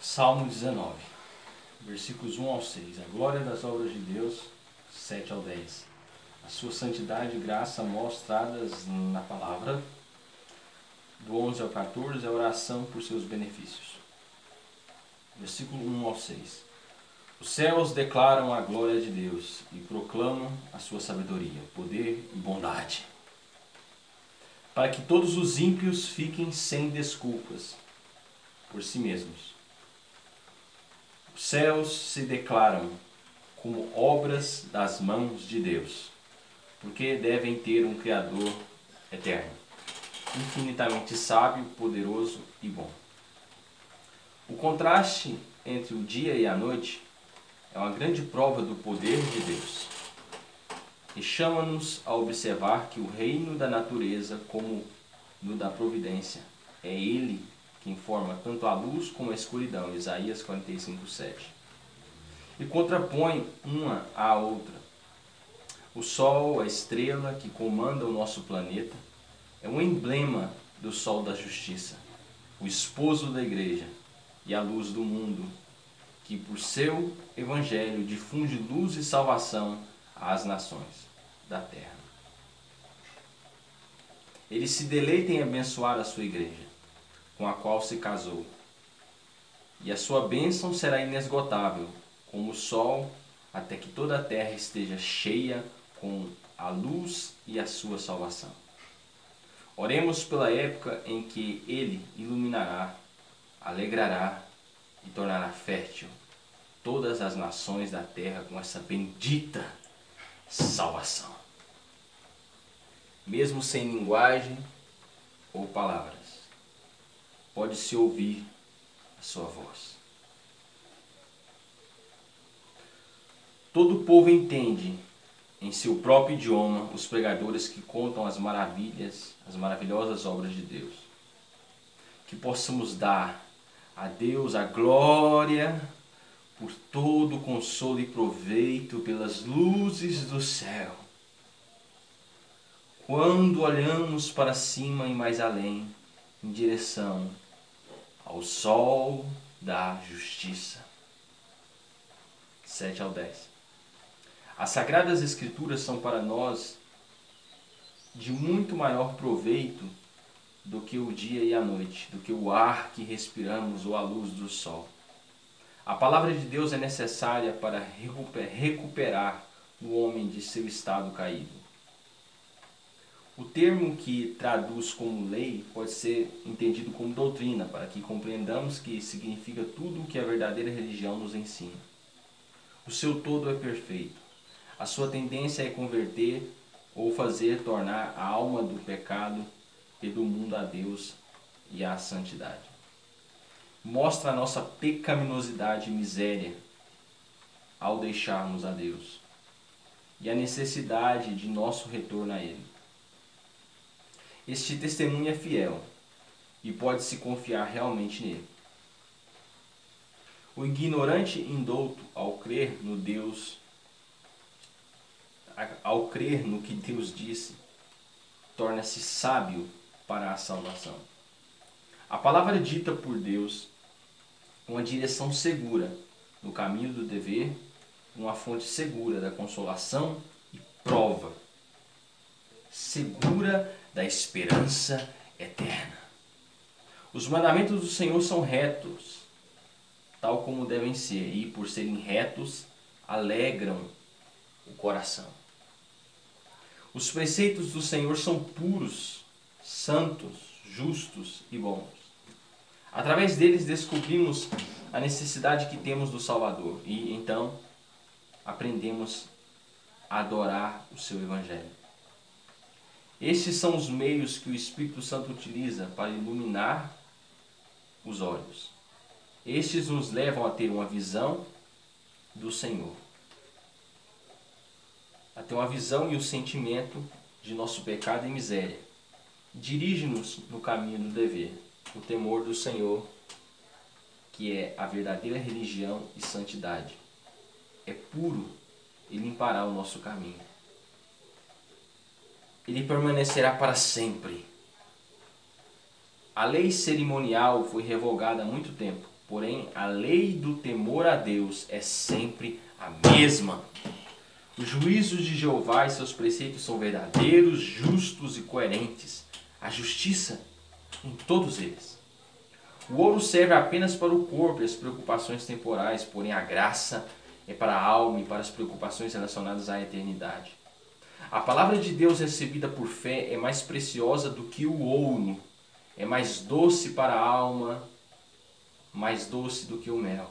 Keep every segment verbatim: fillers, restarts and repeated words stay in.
Salmo dezenove, versículos um ao seis. A glória das obras de Deus, sete ao dez. A sua santidade e graça mostradas na palavra, do onze ao quatorze, a oração por seus benefícios. Versículo um ao seis. Os céus declaram a glória de Deus e proclamam a sua sabedoria, poder e bondade, para que todos os ímpios fiquem sem desculpas por si mesmos. Os céus se declaram como obras das mãos de Deus, porque devem ter um Criador eterno, infinitamente sábio, poderoso e bom. O contraste entre o dia e a noite é uma grande prova do poder de Deus e chama-nos a observar que o reino da natureza, como no da providência, é Ele quem forma tanto a luz como a escuridão, Isaías quarenta e cinco, sete. E contrapõe uma à outra. O Sol, a estrela que comanda o nosso planeta, é um emblema do Sol da Justiça, o esposo da Igreja e a luz do mundo, que por seu Evangelho difunde luz e salvação às nações da terra. Ele se deleita em abençoar a sua Igreja, com a qual se casou, e a sua bênção será inesgotável, como o sol, até que toda a terra esteja cheia com a luz e a sua salvação. Oremos pela época em que Ele iluminará, alegrará e tornará fértil todas as nações da terra com essa bendita salvação, mesmo sem linguagem ou palavras. Pode-se ouvir a sua voz. Todo o povo entende em seu próprio idioma os pregadores que contam as maravilhas, as maravilhosas obras de Deus. Que possamos dar a Deus a glória por todo o consolo e proveito pelas luzes do céu. Quando olhamos para cima e mais além, em direção ao sol da justiça. sete ao dez. As Sagradas Escrituras são para nós de muito maior proveito do que o dia e a noite, do que o ar que respiramos ou a luz do sol. A palavra de Deus é necessária para recuperar o homem de seu estado caído. O termo que traduz como lei pode ser entendido como doutrina, para que compreendamos que significa tudo o que a verdadeira religião nos ensina. O seu todo é perfeito. A sua tendência é converter ou fazer tornar a alma do pecado e do mundo a Deus e à santidade. Mostra a nossa pecaminosidade e miséria ao deixarmos a Deus e a necessidade de nosso retorno a Ele. Este testemunho é fiel e pode-se confiar realmente nele. O ignorante indouto, ao crer no Deus, ao crer no que Deus disse, torna-se sábio para a salvação. A palavra dita por Deus, uma direção segura no caminho do dever, uma fonte segura da consolação e prova segura da esperança eterna. Os mandamentos do Senhor são retos, tal como devem ser, e por serem retos, alegram o coração. Os preceitos do Senhor são puros, santos, justos e bons. Através deles descobrimos a necessidade que temos do Salvador e então aprendemos a adorar o seu Evangelho. Estes são os meios que o Espírito Santo utiliza para iluminar os olhos. Estes nos levam a ter uma visão do Senhor, a ter uma visão e o sentimento de nosso pecado e miséria. Dirige-nos no caminho do dever, o temor do Senhor, que é a verdadeira religião e santidade. É puro e limpará o nosso caminho. Ele permanecerá para sempre. A lei cerimonial foi revogada há muito tempo, porém a lei do temor a Deus é sempre a mesma. Os juízos de Jeová e seus preceitos são verdadeiros, justos e coerentes. A justiça em todos eles. O ouro serve apenas para o corpo e as preocupações temporais, porém a graça é para a alma e para as preocupações relacionadas à eternidade. A palavra de Deus recebida por fé é mais preciosa do que o ouro, é mais doce para a alma, mais doce do que o mel.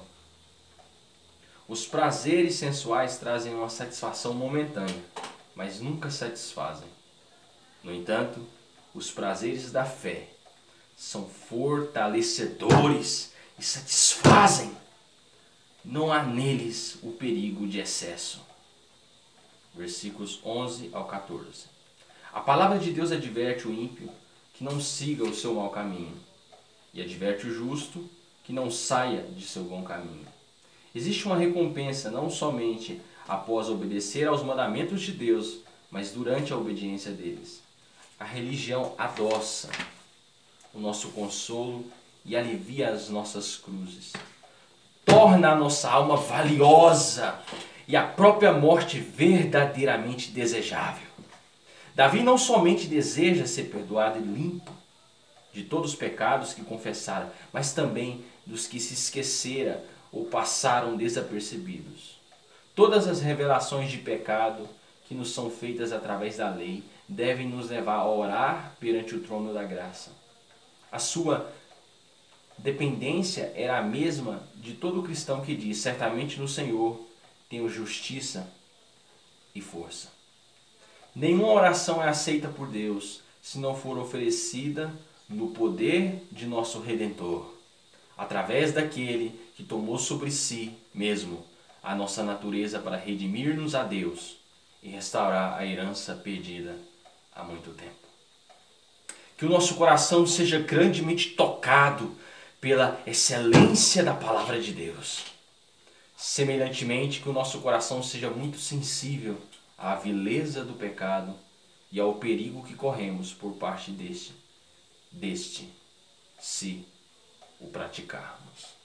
Os prazeres sensuais trazem uma satisfação momentânea, mas nunca satisfazem. No entanto, os prazeres da fé são fortalecedores e satisfazem. Não há neles o perigo de excesso. Versículos onze ao quatorze. A palavra de Deus adverte o ímpio que não siga o seu mau caminho, e adverte o justo que não saia de seu bom caminho. Existe uma recompensa não somente após obedecer aos mandamentos de Deus, mas durante a obediência deles. A religião adoça o nosso consolo e alivia as nossas cruzes. Torna a nossa alma valiosa e a própria morte verdadeiramente desejável. Davi não somente deseja ser perdoado e limpo de todos os pecados que confessara, mas também dos que se esquecera ou passaram desapercebidos. Todas as revelações de pecado que nos são feitas através da lei devem nos levar a orar perante o trono da graça. A sua dependência era a mesma de todo cristão que diz: certamente no Senhor tenho justiça e força. Nenhuma oração é aceita por Deus se não for oferecida no poder de nosso Redentor, através daquele que tomou sobre si mesmo a nossa natureza para redimir-nos a Deus e restaurar a herança perdida há muito tempo. Que o nosso coração seja grandemente tocado pela excelência da palavra de Deus. Semelhantemente, que o nosso coração seja muito sensível à vileza do pecado e ao perigo que corremos por parte deste, deste, se o praticarmos.